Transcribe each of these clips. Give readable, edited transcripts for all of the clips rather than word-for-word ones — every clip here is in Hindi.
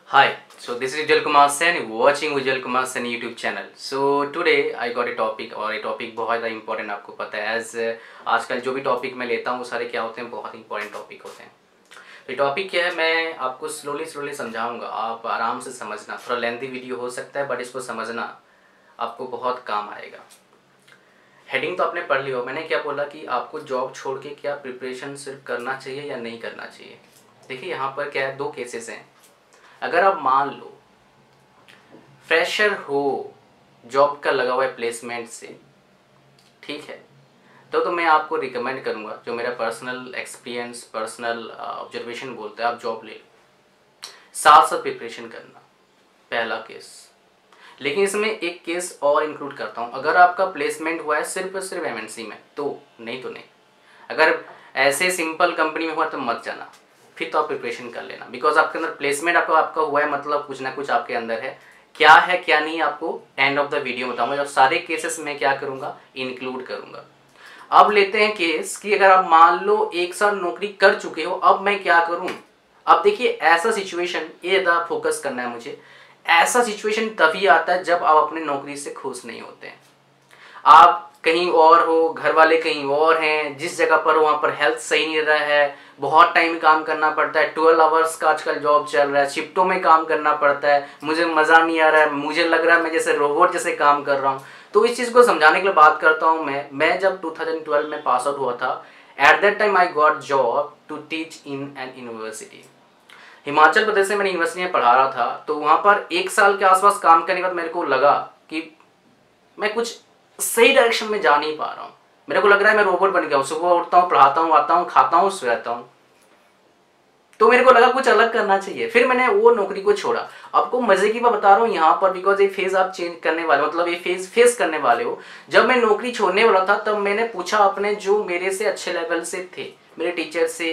Hi, so this is Ujjwal Kumar Sen, watching Ujjwal Kumar Sen YouTube channel. So today I got a topic और ये टॉपिक बहुत ज़्यादा इंपॉर्टेंट आपको पता है एज आजकल जो भी टॉपिक मैं लेता हूँ वो सारे क्या होते हैं, बहुत इंपॉर्टेंट टॉपिक होते हैं। तो टॉपिक क्या है मैं आपको स्लोली समझाऊंगा, आप आराम से समझना। थोड़ा लेंथी वीडियो हो सकता है बट इसको समझना आपको बहुत काम आएगा। हेडिंग तो आपने पढ़ ली हो, मैंने क्या बोला कि आपको जॉब छोड़ के क्या प्रिपरेशन सिर्फ करना चाहिए या नहीं करना चाहिए। देखिए यहाँ पर क्या है, दो केसेस हैं। अगर आप मान लो फ्रेशर हो, जॉब का लगा हुआ है प्लेसमेंट से, ठीक है, तो मैं आपको रिकमेंड करूंगा, जो मेरा पर्सनल एक्सपीरियंस पर्सनल ऑब्जर्वेशन बोलता है, आप जॉब ले लो, साथ साथ प्रिपरेशन करना, पहला केस। लेकिन इसमें एक केस और इंक्लूड करता हूं, अगर आपका प्लेसमेंट हुआ है सिर्फ और सिर्फ एमएनसी में तो नहीं तो नहीं। अगर ऐसे सिंपल कंपनी में हुआ तो मत जाना, फिर तो आप प्रिपरेशन कर लेना, बिकॉज आपके अंदर प्लेसमेंट आपका हुआ है, मतलब कुछ ना कुछ आपके अंदर है। क्या है क्या नहीं आपको एंड ऑफ द वीडियो बताऊंगा, जब सारे केसेस में क्या करूंगा, इंक्लूड करूंगा। अब लेते हैं केस कि अगर आप मान लो एक साल नौकरी कर चुके हो, अब मैं क्या करूं। अब देखिए ऐसा सिचुएशन, ये ज़्यादा फोकस करना है मुझे, ऐसा सिचुएशन तभी आता है जब आप अपनी नौकरी से खुश नहीं होते हैं। आप कहीं और हो, घर वाले कहीं और हैं, जिस जगह पर वहाँ पर हेल्थ सही नहीं रहा है, बहुत टाइम काम करना पड़ता है, 12 आवर्स का आजकल जॉब चल रहा है, शिफ्टों में काम करना पड़ता है, मुझे मज़ा नहीं आ रहा है, मुझे लग रहा है मैं जैसे रोबोट जैसे काम कर रहा हूँ। तो इस चीज़ को समझाने के लिए बात करता हूँ मैं जब 2012 में पास आउट हुआ था, at that time I got job to teach in an university. Himachal Pradesh में मैंने यूनिवर्सिटी में पढ़ा रहा था, तो वहाँ पर 1 साल के आसपास काम करने के बाद मेरे को लगा कि मैं कुछ सही डायरेक्शन में जा नहीं पा रहा हूँ। मेरे को लग रहा है मैं रोबोट बन गया हूँ, सुबह उठता हूँ, पढ़ाता हूँ, आता हूँ, खाता हूँ, सोता हूँ। तो मेरे को लगा कुछ अलग करना चाहिए, फिर मैंने वो नौकरी को छोड़ा। आपको मजे की बात बता रहा हूँ यहाँ पर, बिकॉज ये फेज आप चेंज करने वाले, मतलब ये फेज फेस करने वाले हो। जब मैं नौकरी छोड़ने वाला था तब मैंने पूछा अपने जो मेरे से अच्छे लेवल से थे, मेरे टीचर से,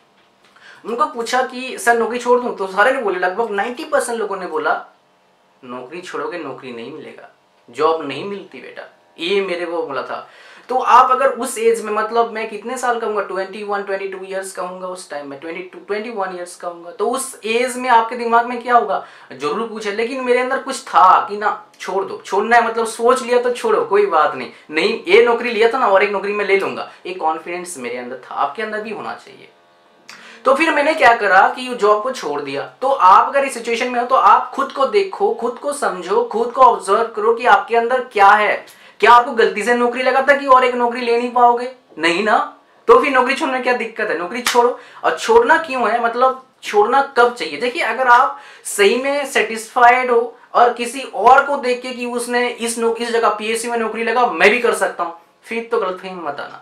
उनको पूछा कि सर नौकरी छोड़ दूं, तो सारे ने बोले, लगभग 90% लोगों ने बोला नौकरी छोड़ोगे नौकरी नहीं मिलेगा, जॉब नहीं मिलती बेटा, ये मेरे को बोला था। तो आप अगर उस एज में, मतलब मैं कितने साल का हूँगा, 22 ईयर्स का हूँगा उस टाइम में, 21 ईयर्स का हूँगा, तो उस एज में आपके दिमाग में क्या होगा, जरूर पूछे। लेकिन मेरे अंदर कुछ था कि ना छोड़ दो, छोड़ना है मतलब सोच लिया तो छोड़ो, कोई बात नहीं, नहीं ये नौकरी लिया था ना और एक नौकरी में ले लूंगा, एक कॉन्फिडेंस मेरे अंदर था, आपके अंदर भी होना चाहिए। तो फिर मैंने क्या करा कि जॉब को छोड़ दिया। तो आप अगर इस सिचुएशन में हो तो आप खुद को देखो, खुद को समझो, खुद को ऑब्जर्व करो कि आपके अंदर क्या है। क्या आपको गलती से नौकरी लगा था कि और एक नौकरी ले नहीं पाओगे? नहीं ना। तो फिर नौकरी छोड़ने में क्या दिक्कत है, नौकरी छोड़ो। और छोड़ना क्यों है, मतलब छोड़ना कब चाहिए। देखिए अगर आप सही में सेटिस्फाइड हो और किसी और को देख के कि उसने इस जगह पीएससी में नौकरी लगा, मैं भी कर सकता हूं, फिर तो गलतफहमी मत आना।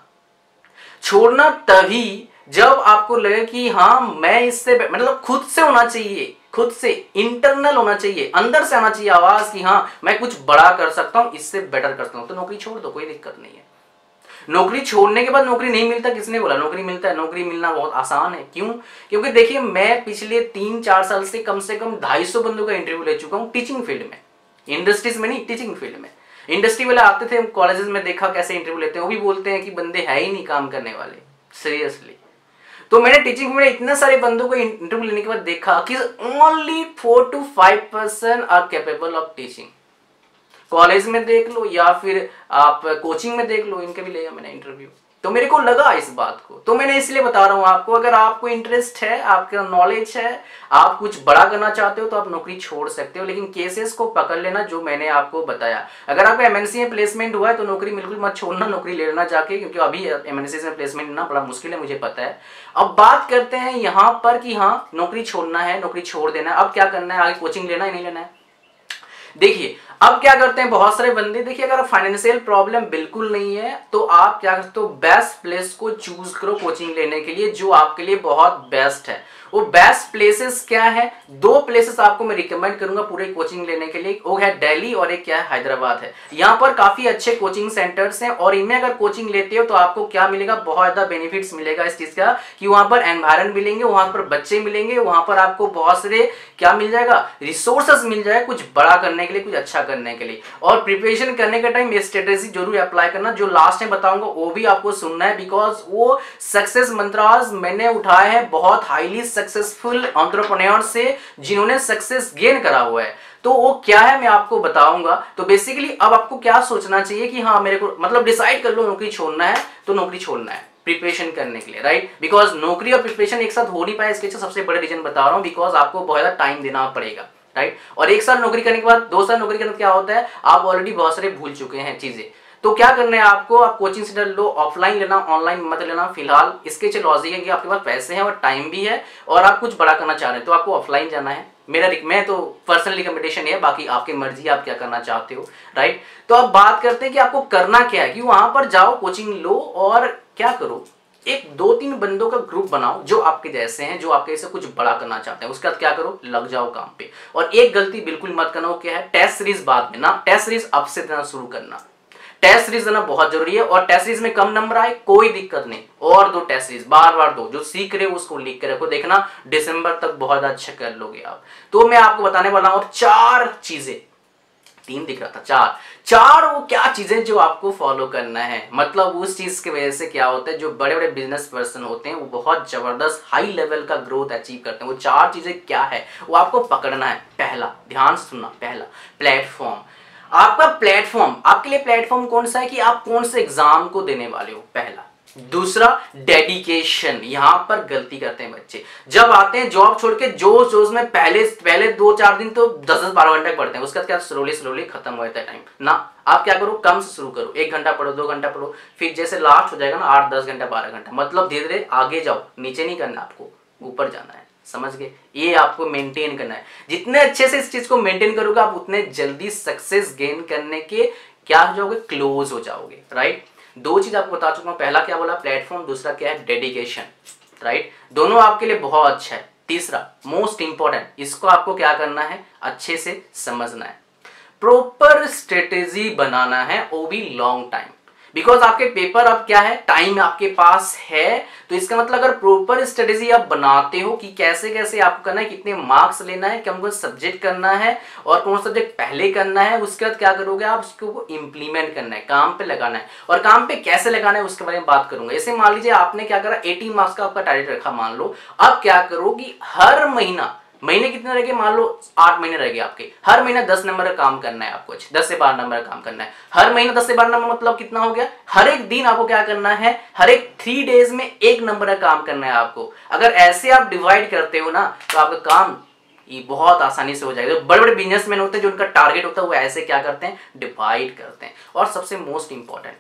छोड़ना तभी जब आपको लगे कि हाँ मैं इससे, मतलब खुद से होना चाहिए, खुद से इंटरनल होना चाहिए, अंदर से आना चाहिए आवाज कि हाँ मैं कुछ बड़ा कर सकता हूं, इससे बेटर कर सकता हूं, तो नौकरी छोड़ दो, कोई दिक्कत नहीं है। नौकरी छोड़ने के बाद नौकरी नहीं मिलता, किसने बोला नौकरी मिलता है? नौकरी मिलना बहुत आसान है। क्यों? क्योंकि देखिए मैं पिछले 3-4 साल से कम 250 बंदों का इंटरव्यू ले चुका हूं टीचिंग फील्ड में, इंडस्ट्रीज में नहीं, टीचिंग फील्ड में। इंडस्ट्री वाले आते थे कॉलेजेस में, देखा कैसे इंटरव्यू लेते हैं, वो भी बोलते हैं कि बंदे है ही नहीं काम करने वाले, सीरियसली। तो मैंने टीचिंग में इतने सारे बंदों को इंटरव्यू लेने के बाद देखा कि only 4 to 5% are capable of teaching. College में देख लो या फिर आप कोचिंग में देख लो, इनके भी लिया मैंने इंटरव्यू। तो मेरे को लगा इस बात को, तो मैंने इसलिए बता रहा हूं आपको, अगर आपको इंटरेस्ट है, आपका नॉलेज है, आप कुछ बड़ा करना चाहते हो तो आप नौकरी छोड़ सकते हो, लेकिन केसेस को पकड़ लेना जो मैंने आपको बताया। अगर आपका एमएनसी में प्लेसमेंट हुआ है तो नौकरी बिल्कुल मत छोड़ना, नौकरी ले लेना जाके, क्योंकि अभी एमएनसी में प्लेसमेंट ना बड़ा मुश्किल है, मुझे पता है। अब बात करते हैं यहाँ पर कि हाँ नौकरी छोड़ना है, नौकरी छोड़ देना है, अब क्या करना है, आगे कोचिंग लेना है नहीं लेना है। देखिए अब क्या करते हैं बहुत सारे बंदे, देखिए अगर फाइनेंशियल प्रॉब्लम बिल्कुल नहीं है तो आप क्या करते हो, बेस्ट प्लेस को चूज करो कोचिंग लेने के लिए, जो आपके लिए बहुत बेस्ट है। वो बेस्ट प्लेसेस क्या है, 2 प्लेसेस आपको मैं रिकमेंड करूंगा पूरे कोचिंग लेने के लिए, वो है दिल्ली और एक क्या है, हैदराबाद है। यहाँ पर काफी अच्छे कोचिंग सेंटर्स हैं और इनमें अगर कोचिंग लेते हो तो आपको क्या मिलेगा, बहुत ज्यादा बेनिफिट्स मिलेगा इस चीज का, कि वहां पर एनवायरमेंट मिलेंगे, वहां पर बच्चे मिलेंगे, वहां पर आपको बहुत सारे क्या मिल जाएगा, रिसोर्सेस मिल जाएगा कुछ बड़ा करने के लिए, कुछ अच्छा करने के लिए। और प्रिपरेशन करने के टाइम ये स्ट्रेटेजी जरूर अप्लाई करना, जो लास्ट में बताऊंगा वो भी आपको सुनना है, बिकॉज वो सक्सेस मंत्रास मैंने उठाए हैं बहुत हाईली सक्सेसफुल एंटरप्रेन्योर से जिन्होंने सक्सेस गेन करा हुआ है। तो वो क्या है मैं आपको बताऊंगा। तो बेसिकली अब आपको क्या सोचना चाहिए कि हाँ मेरे को मतलब डिसाइड कर लो नौकरी छोड़ना है तो नौकरी छोड़ना है प्रिपरेशन करने के लिए, राइट। बिकॉज नौकरी और प्रिपरेशन एक साथ हो नहीं पाए, इसके सबसे बड़े रीजन बता रहा हूँ, बिकॉज आपको बहुत ज्यादा टाइम देना पड़ेगा, राइट। और एक साल नौकरी करने के बाद 2 साल नौकरी करने क्या होता है, आप ऑलरेडी बहुत सारे भूल चुके हैं चीजें। तो क्या करना है आपको, आप कोचिंग सेंटर लो, ऑफलाइन लेना, ऑनलाइन मत लेना फिलहाल। इसके चलो लॉजिक है कि आपके पास पैसे हैं और टाइम भी है और आप कुछ बड़ा करना चाह रहे हैं तो आपको ऑफलाइन जाना है। मैं तो पर्सनल रिकमेंडेशन है, बाकी आपकी मर्जी आप क्या करना चाहते हो, राइट। तो अब बात करते हैं कि आपको करना क्या है, कि वहां पर जाओ, कोचिंग लो और क्या करो, एक 2-3 बंदों का ग्रुप बनाओ जो आपके जैसे हैं, जो आपके जैसे कुछ बड़ा करना चाहते हैं। उसके बाद क्या करो, लग जाओ काम पे। और एक गलती बिल्कुल मत करना, वो क्या है, टेस्ट सीरीज बाद में ना, टेस्ट सीरीज अब से देना शुरू करना। टेस्ट सीरीज देना बहुत जरूरी है, और टेस्ट सीरीज में कम नंबर आए कोई दिक्कत नहीं, और 2 टेस्ट सीरीज बार बार दो, जो सीख रहे हो उसको लिख कर रखो, देखना दिसंबर तक बहुत अच्छा कर लोगे आप। तो मैं आपको बताने वाला हूं 4 चीजें, 3 दिख रहा था, 4 वो क्या चीजें जो आपको फॉलो करना है। मतलब उस चीज की वजह से क्या होता है, जो बड़े बड़े बिजनेस पर्सन होते हैं वो बहुत जबरदस्त हाई लेवल का ग्रोथ अचीव करते हैं। वो 4 चीजें क्या है वो आपको पकड़ना है। पहला, ध्यान से सुनना, पहला प्लेटफॉर्म। आपका प्लेटफॉर्म, आपके लिए प्लेटफॉर्म कौन सा है कि आप कौन से एग्जाम को देने वाले हो, पहला। दूसरा, डेडिकेशन। यहां पर गलती करते हैं बच्चे, जब आते हैं जॉब छोड़ के जोश जोश में पहले 2-4 दिन तो 10-12 घंटे पढ़ते हैं, उसके बाद क्या स्लोली खत्म हो जाता है टाइम ना। आप क्या करो, कम से शुरू करो, 1 घंटा पढ़ो, 2 घंटा पढ़ो, फिर जैसे लास्ट हो जाएगा ना 8-10 घंटा 12 घंटा, मतलब धीरे धीरे आगे जाओ, नीचे नहीं करना, आपको ऊपर जाना है, समझ गए। ये आपको मेंटेन करना है। जितने अच्छे से इस चीज को मेंटेन करोगे आप उतने जल्दी सक्सेस गेन करने के क्या हो जाओगे, क्लोज हो जाओगे, राइट। 2 चीज आपको बता चुका हूं, पहला क्या बोला, प्लेटफॉर्म, दूसरा क्या है, डेडिकेशन, राइट। दोनों आपके लिए बहुत अच्छा है। तीसरा मोस्ट इंपॉर्टेंट, इसको आपको क्या करना है, अच्छे से समझना है, प्रॉपर स्ट्रेटेजी बनाना है, वो भी लॉन्ग टाइम। बिकॉज आपके पेपर अब क्या है, टाइम आपके पास है, तो इसका मतलब अगर प्रॉपर स्ट्रेटेजी आप बनाते हो कि कैसे कैसे आपको करना है, कितने मार्क्स लेना है, कौन कौन सब्जेक्ट करना है और कौन सब्जेक्ट पहले करना है, उसके बाद क्या करोगे आप, उसको इम्प्लीमेंट करना है, काम पे लगाना है। और काम पे कैसे लगाना है उसके बारे में बात करूंगा। जैसे मान लीजिए आपने क्या करा, 80 मार्क्स का आपका टारगेट रखा मान लो, अब क्या करो कि हर महीने कितने रह गए, मान लो 8 महीने रह गए आपके, हर महीना 10 नंबर का काम करना है आपको, 10 से 12 नंबर का काम करना है हर महीना। 10 से 12 नंबर मतलब कितना हो गया, हर एक दिन आपको क्या करना है, हर एक 3 डेज में 1 नंबर का काम करना है आपको। अगर ऐसे आप डिवाइड करते हो ना तो आपका काम ये बहुत आसानी से हो जाएगा। बड़े बड़े बिजनेसमैन होते हैं जो उनका टारगेट होता है वो ऐसे क्या करते हैं, डिवाइड करते हैं। और सबसे मोस्ट इंपॉर्टेंट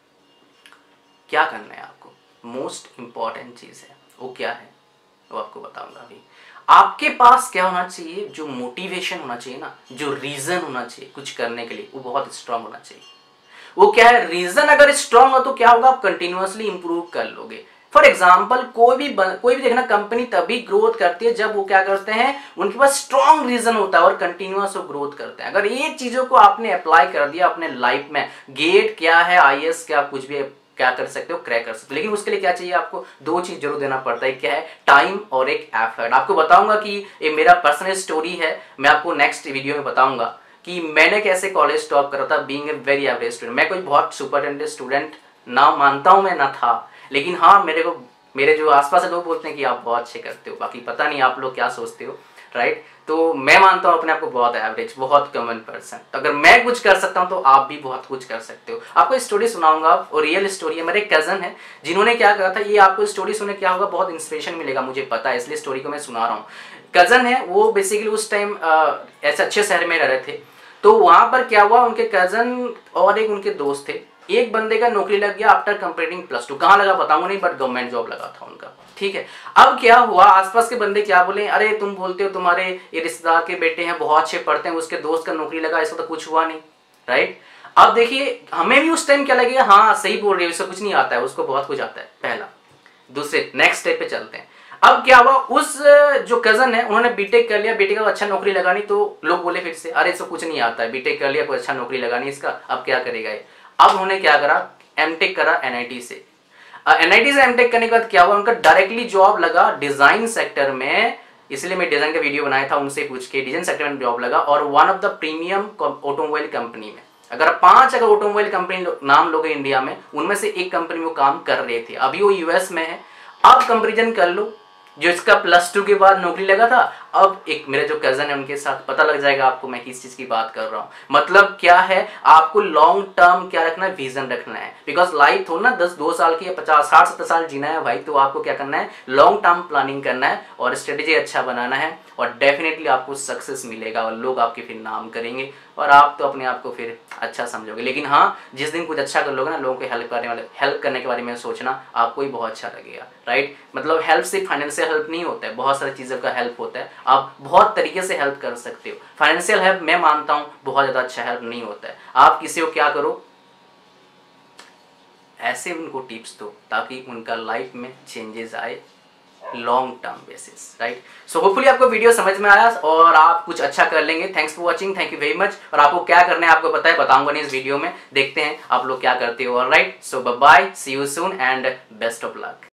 क्या करना है आपको, मोस्ट इंपॉर्टेंट चीज है वो क्या है वो आपको बताऊंगा अभी। आपके पास क्या होना चाहिए, जो मोटिवेशन होना चाहिए ना, जो रीजन होना चाहिए कुछ करने के लिए, वो बहुत स्ट्रांग होना चाहिए। वो क्या है, रीजन अगर स्ट्रांग हो तो क्या होगा, आप कंटिन्यूअसली इंप्रूव कर लोगे। फॉर एग्जाम्पल कोई भी देखना कंपनी तभी ग्रोथ करती है जब वो क्या करते हैं, उनके पास स्ट्रांग रीजन होता है और कंटिन्यूअस वो ग्रोथ करते हैं। अगर ये चीजों को आपने अप्लाई कर दिया अपने लाइफ में, गेट क्या है, IAS क्या, कुछ भी क्या कर सकते हो, क्रैक कर सकते हो। लेकिन उसके लिए क्या चाहिए आपको, 2 चीज जरूर देना पड़ता है, क्या है, टाइम और एक एफर्ट। आपको बताऊंगा कि ये मेरा पर्सनल स्टोरी है, मैं आपको नेक्स्ट वीडियो में बताऊंगा कि मैंने कैसे कॉलेज टॉप करा था being a very average student. मैं कोई बहुत सुपर टैलेंटेड स्टूडेंट ना मानता हूं मैं, ना था, लेकिन हाँ मेरे जो आसपास लोग बोलते हैं कि आप बहुत अच्छे करते हो, बाकी पता नहीं आप लोग क्या सोचते हो, राइट। तो मैं मानता हूं अपने आप को बहुत एवरेज, बहुत कॉमन पर्सन। तो अगर मैं कुछ कर सकता हूं तो आप भी बहुत कुछ कर सकते हो। आपको स्टोरी सुनाऊंगा और रियल स्टोरी है। मेरे कजन है जिन्होंने क्या करा था, ये आपको स्टोरी सुने क्या होगा, बहुत इंस्पिरेशन मिलेगा, मुझे पता है, इसलिए स्टोरी को मैं सुना रहा हूँ। कजन है वो बेसिकली उस टाइम ऐसे अच्छे शहर में रह रहे थे, तो वहां पर क्या हुआ, उनके कजन और एक उनके दोस्त थे, एक बंदे का नौकरी लग गया आफ्टर कंप्लीटिंग +2, कहाँ लगा बताऊंगा नहीं, बट गवर्नमेंट जॉब लगा था उनका, ठीक है। अब क्या हुआ, आसपास के बंदे क्या बोले, अरे तुम बोलते हो तुम्हारे ये रिश्तेदार के बेटे हैं बहुत अच्छे पढ़ते हैं, उसके दोस्त का नौकरी लगा, ऐसा तो कुछ हुआ नहीं, राइट। अब देखिए हमें भी उस टाइम क्या लगेगा, हाँ सही बोल रही है, उसको कुछ नहीं आता है, उसको बहुत कुछ आता है, पहला। दूसरे नेक्स्ट स्टेप पे चलते हैं। अब क्या हुआ, उस जो कजन है उन्होंने बीटेक कर लिया, बेटे का अच्छा नौकरी लगा नहीं, तो लोग बोले फिर से, अरे इसको कुछ नहीं आता है, बीटेक कर लिया, कोई अच्छा नौकरी लगा नहीं इसका, अब क्या करेगा ये। अब उन्होंने क्या करा, एमटेक करा NIT से। NIT से एमटेक करने के बाद क्या हुआ, उनका डायरेक्टली जॉब लगा डिजाइन सेक्टर में इसलिए मैं डिज़ाइन का वीडियो बनाया था, उनसे पूछ के डिज़ाइन सेक्टर में जॉब लगा और one of the premium automobile company में। अगर 5 अगर ऑटोमोबाइल कंपनी नाम लोगे इंडिया में, उनमें से एक कंपनी में वो काम कर रहे थे। अभी वो यूएस में है। आप कंपेरिजन कर लो, जो इसका +2 के बाद नौकरी लगा था, अब एक मेरे जो कजन है उनके साथ पता लग जाएगा आपको मैं किस चीज की बात कर रहा हूँ। मतलब क्या है, आपको लॉन्ग टर्म क्या रखना है, विजन रखना है। बिकॉज लाइफ थोड़ा ना 2 साल की या 50 60 70 साल जीना है भाई, तो आपको क्या करना है, लॉन्ग टर्म प्लानिंग करना है और स्ट्रेटेजी अच्छा बनाना है और डेफिनेटली आपको सक्सेस मिलेगा और लोग आपके फिर नाम करेंगे और आप तो अपने आप को फिर अच्छा समझोगे। लेकिन हाँ, जिस दिन कुछ अच्छा कर लोगे ना, लोगों को हेल्प करने के बारे में सोचना आपको ही बहुत अच्छा लगेगा, राइट। मतलब हेल्प सिर्फ फाइनेंशियल हेल्प नहीं होता है, बहुत सारी चीज़ों का हेल्प होता है। आप बहुत तरीके से हेल्प कर सकते हो। फाइनेंशियल हेल्प मैं मानता हूँ बहुत ज़्यादा अच्छा हेल्प नहीं होता है। आप किसी को क्या करो, ऐसे उनको टिप्स दो ताकि उनका लाइफ में चेंजेस आए long term basis, right. So hopefully आपको वीडियो समझ में आया और आप कुछ अच्छा कर लेंगे। Thanks for watching, thank you very much. और आपको क्या करना है आपको पता है, बताऊंगा नहीं इस वीडियो में, देखते हैं आप लोग क्या करते हो। Alright, so bye bye, see you soon and best of luck.